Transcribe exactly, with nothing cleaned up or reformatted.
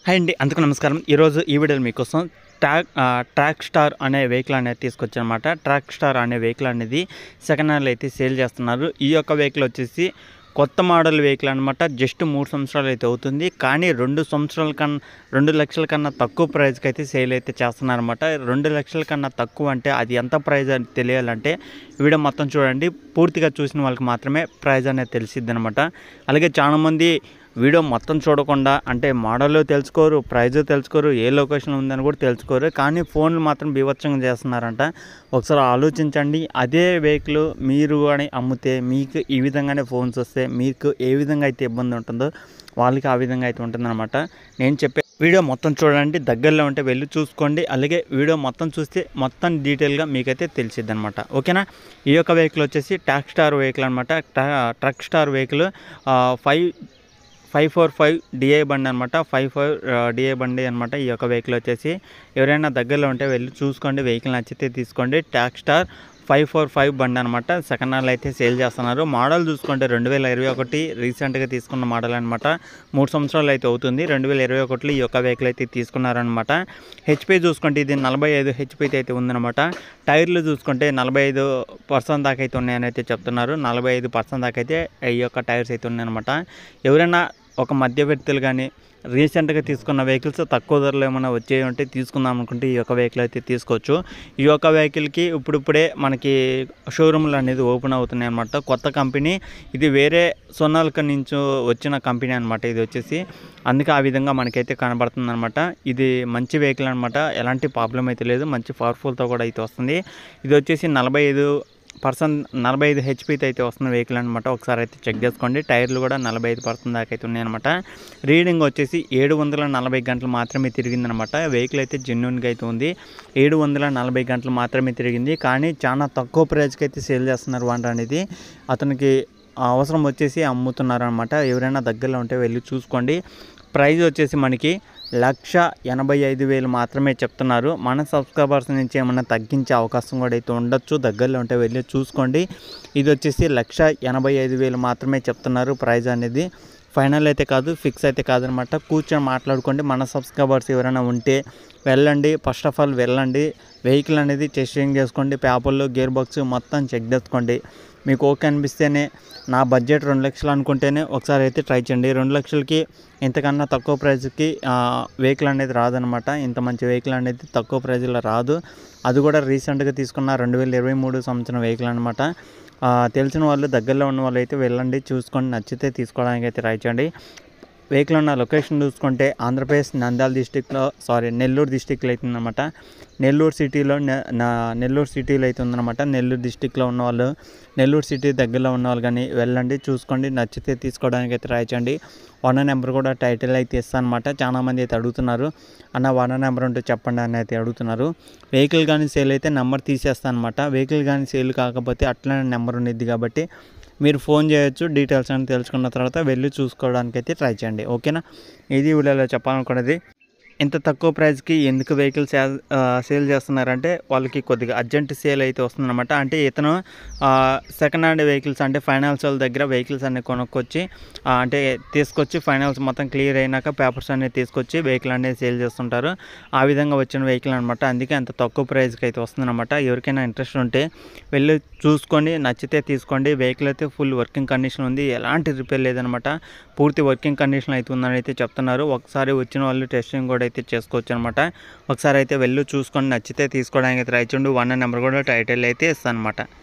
Hi అండి, అందుకు నమస్కారం. ఈరోజు ఈ వీడియోలో మీకోసం ట్రాక్ ట్రాక్ స్టార్ అనే వెహికల్ అనేది తీసుకొచ్చానమాట. ట్రాక్ స్టార్ అనే వెహికల్ అనేది సెకండ్ హ్యాండ్లో అయితే సేల్ చేస్తున్నారు. ఈ యొక్క వెహికల్ వచ్చేసి కొత్త మోడల్ వెహికల్ అనమాట. జస్ట్ మూడు సంవత్సరాలు అయితే అవుతుంది, కానీ రెండు సంవత్సరాల కన్నా రెండు లక్షల కన్నా తక్కువ ప్రైస్కి అయితే సేల్ అయితే చేస్తున్నారన్నమాట. రెండు లక్షల కన్నా తక్కువ అంటే అది ఎంత ప్రైస్ అని తెలియాలంటే వీడియో మొత్తం చూడండి. పూర్తిగా చూసిన వాళ్ళకి మాత్రమే ప్రైస్ అనేది తెలిసిద్ది అనమాట. అలాగే చాలామంది వీడియో మొత్తం చూడకుండా అంటే మోడల్ తెలుసుకోరు, ప్రైజ్ తెలుసుకోరు, ఏ లొకేషన్ ఉందని కూడా తెలుసుకోరు, కానీ ఫోన్లు మాత్రం బీభత్సంగా చేస్తున్నారంట. ఒకసారి ఆలోచించండి. అదే వెహికల్ మీరు కానీ అమ్మితే మీకు ఈ విధంగానే ఫోన్స్ వస్తే మీకు ఏ విధంగా అయితే ఇబ్బంది ఉంటుందో వాళ్ళకి ఆ విధంగా అయితే ఉంటుందన్నమాట. నేను చెప్పే వీడియో మొత్తం చూడండి, దగ్గరలో ఉంటే వెళ్ళి చూసుకోండి. అలాగే వీడియో మొత్తం చూస్తే మొత్తం డీటెయిల్గా మీకైతే తెలిసిద్ది అనమాట. ఓకేనా. ఈ యొక్క వెహికల్ వచ్చేసి ట్రాక్ స్టార్ వెహికల్ అనమాట. Truck star vehicle five five four five DI బండి అనమాట. ఫైవ్ ఫైవ్ డిఐ బండి అనమాట. ఈ యొక్క వెహికల్ వచ్చేసి ఎవరైనా దగ్గరలో ఉంటే వెళ్ళి చూసుకోండి. వెహికల్ నచ్చితే తీసుకోండి. Track star five four five బండి అనమాట. సెకండ్ హ్యాండ్లో అయితే సేల్ చేస్తున్నారు. మోడల్ చూసుకుంటే రెండు వేల ఇరవై ఒకటి రీసెంట్గా తీసుకున్న మోడల్ అనమాట. మూడు సంవత్సరాలు అయితే అవుతుంది. రెండు వేల ఇరవై ఒకటిలో ఈ యొక్క వెహికల్ అయితే తీసుకున్నారనమాట. హెచ్పి చూసుకుంటే ఇది నలభై ఐదు హెచ్పి అయితే ఉందన్నమాట. టైర్లు చూసుకుంటే నలభై ఐదు పర్సెంట్ దాకా అయితే ఉన్నాయని అయితే చెప్తున్నారు. నలభై ఐదు పర్సెంట్ దాకా అయితే ఈ యొక్క టైర్స్ అయితే ఉన్నాయన్నమాట. ఎవరైనా ఒక మధ్యవర్తులు కానీ రీసెంట్గా తీసుకున్న వెహికల్స్ తక్కువ ధరలో ఏమైనా వచ్చే ఉంటే తీసుకుందాం అనుకుంటే ఈ యొక్క వెహికల్ అయితే తీసుకోవచ్చు. ఈ యొక్క వెహికల్కి ఇప్పుడిప్పుడే మనకి షోరూమ్లు అనేది ఓపెన్ అవుతున్నాయి అనమాట. కొత్త కంపెనీ ఇది, వేరే సొన్నాల్క నుంచి వచ్చిన కంపెనీ అనమాట. ఇది వచ్చేసి అందుకే ఆ విధంగా మనకైతే కనబడుతుంది అనమాట. ఇది మంచి వెహికల్ అనమాట. ఎలాంటి ప్రాబ్లం అయితే లేదు. మంచి పవర్ఫుల్తో కూడా అయితే వస్తుంది. ఇది వచ్చేసి నలభై ఐదు పర్సెంట్ నలభై ఐదు హెచ్పితో అయితే వస్తున్న వెహికల్ అనమాట. ఒకసారి అయితే చెక్ చేసుకోండి. టైర్లు కూడా నలభై ఐదు పర్సెంట్ దాకా అయితే ఉన్నాయన్నమాట. రీడింగ్ వచ్చేసి ఏడు వందల నలభై గంటలు మాత్రమే తిరిగిందనమాట. వెహికల్ అయితే జెన్యున్గా అయితే ఉంది. ఏడు వందల నలభై గంటలు మాత్రమే తిరిగింది, కానీ చాలా తక్కువ ప్రైస్కి అయితే సేల్ చేస్తున్నారు వంట అనేది. అతనికి అవసరం వచ్చేసి అమ్ముతున్నారు అనమాట. ఎవరైనా దగ్గరలో ఉంటే వెళ్ళి చూసుకోండి. ప్రైజ్ వచ్చేసి మనకి లక్ష ఎనభై ఐదు వేలు మాత్రమే చెప్తున్నారు. మన సబ్స్క్రైబర్స్ నుంచి ఏమన్నా తగ్గించే అవకాశం కూడా అయితే ఉండొచ్చు. దగ్గరలో ఉంటే వెళ్ళి చూసుకోండి. ఇది వచ్చేసి లక్ష ఎనభై ఐదు వేలు మాత్రమే చెప్తున్నారు. ప్రైజ్ అనేది ఫైనల్ అయితే కాదు, ఫిక్స్ అయితే కాదనమాట. కూర్చొని మాట్లాడుకోండి. మన సబ్స్క్రైబర్స్ ఎవరైనా ఉంటే వెళ్ళండి. ఫస్ట్ ఆఫ్ ఆల్ వెళ్ళండి, వెహికల్ అనేది టెస్టింగ్ చేసుకోండి. పేపర్లు, గేర్ బాక్స్ మొత్తం చెక్ చేసుకోండి. మీకు ఓకే అనిపిస్తేనే, నా బడ్జెట్ రెండు లక్షలు అనుకుంటేనే ఒకసారి అయితే ట్రై చేయండి. రెండు లక్షలకి ఇంతకన్నా తక్కువ ప్రైస్కి వెహికల్ అనేది రాదనమాట. ఇంత మంచి వెహికల్ అనేది తక్కువ ప్రైజ్లో రాదు. అది కూడా రీసెంట్గా తీసుకున్న రెండు వేల ఇరవై మూడు సంవత్సరం వెహికల్ అనమాట. తెలిసిన వాళ్ళు, దగ్గరలో ఉన్న వాళ్ళు అయితే వెళ్ళండి, చూసుకొని నచ్చితే తీసుకోవడానికి అయితే ట్రై చేయండి. వెహికల్ ఉన్న లొకేషన్ చూసుకుంటే ఆంధ్రప్రదేశ్ నంద్యాల డిస్టిక్లో సారీ నెల్లూరు డిస్టిక్లో అవుతుందన్నమాట. నెల్లూరు సిటీలో నా నెల్లూరు సిటీలో అయితే ఉందన్నమాట. నెల్లూరు డిస్టిక్లో ఉన్నవాళ్ళు, నెల్లూరు సిటీ దగ్గరలో ఉన్నవాళ్ళు కానీ వెళ్ళండి, చూసుకోండి, నచ్చితే తీసుకోవడానికి అయితే ట్రై చేయండి. వన్ నెంబర్ కూడా టైటిల్ అయితే ఇస్తాను అనమాట. చాలామంది అయితే అడుగుతున్నారు, అన్న వన్ నెంబర్ ఉంటే చెప్పండి అని అయితే అడుగుతున్నారు. వెహికల్ కానీ సేల్ అయితే నెంబర్ తీసేస్తాను అనమాట. వెహికల్ కానీ సేల్ కాకపోతే అట్లనే నెంబర్ ఉండేది కాబట్టి మీరు ఫోన్ చేయొచ్చు. డీటెయిల్స్ అని తెలుసుకున్న తర్వాత వెళ్ళి చూసుకోవడానికి అయితే ట్రై చేయండి. ఓకేనా. ఇది వీడియోలో చెప్పాలనుకున్నది. ఇంత తక్కువ ప్రైస్కి ఎందుకు వెహికల్ సేల్ సేల్ చేస్తున్నారంటే వాళ్ళకి కొద్దిగా అర్జెంట్ సేల్ అయితే వస్తుందన్నమాట. అంటే ఇతను సెకండ్ హ్యాండ్ వెహికల్స్ అంటే ఫైనాన్స్ వాళ్ళ దగ్గర వెహికల్స్ అన్నీ కొనుక్కొచ్చి అంటే తీసుకొచ్చి ఫైనాన్స్ మొత్తం క్లియర్ అయినాక పేపర్స్ అనేది తీసుకొచ్చి వెహికల్ అనేది సేల్ చేస్తుంటారు. ఆ విధంగా వచ్చిన వెహికల్ అనమాట. అందుకే అంత తక్కువ ప్రైస్కి అయితే వస్తుందన్నమాట. ఎవరికైనా ఇంట్రెస్ట్ ఉంటే వెళ్ళి చూసుకొని నచ్చితే తీసుకోండి. వెహికల్ అయితే ఫుల్ వర్కింగ్ కండిషన్ ఉంది, ఎలాంటి రిపేర్ లేదనమాట. పూర్తి వర్కింగ్ కండిషన్ అయితే ఉందని అయితే చెప్తున్నారు. ఒకసారి వచ్చిన వాళ్ళు టెస్టింగ్ కూడా అయితే చేసుకోవచ్చు అనమాట. ఒకసారి అయితే వెళ్ళి చూసుకొని నచ్చితే తీసుకోవడానికి ట్రై చేయండి. వన్ నెంబర్ కూడా టైటిల్ అయితే ఇస్తాను అనమాట.